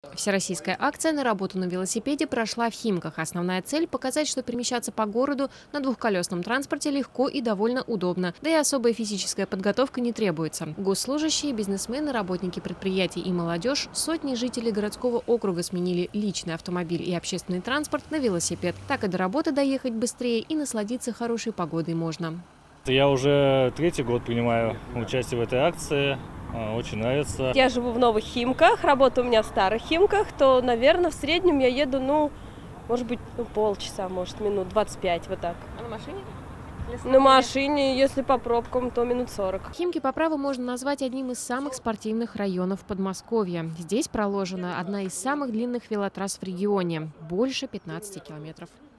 Всероссийская акция «На работу на велосипеде» прошла в Химках. Основная цель – показать, что перемещаться по городу на двухколесном транспорте легко и довольно удобно. Да и особая физическая подготовка не требуется. Госслужащие, бизнесмены, работники предприятий и молодежь, сотни жителей городского округа сменили личный автомобиль и общественный транспорт на велосипед. Так и до работы доехать быстрее и насладиться хорошей погодой можно. Я уже третий год принимаю участие в этой акции. Очень нравится. Я живу в Новых Химках, работа у меня в Старых Химках, то, наверное, в среднем я еду, может быть, полчаса, может, минут 25, вот так. А на машине? На машине, если по пробкам, то минут 40. Химки по праву можно назвать одним из самых спортивных районов Подмосковья. Здесь проложена одна из самых длинных велотрасс в регионе – больше 15 километров.